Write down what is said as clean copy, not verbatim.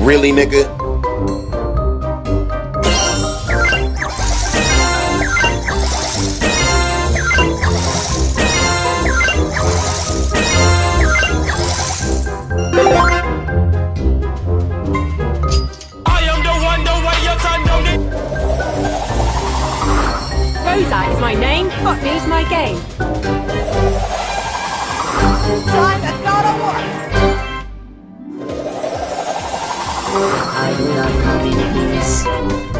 Really, nigga? Rosa is my name, Botany's my game. Time has gotta work! I do not copy the penis.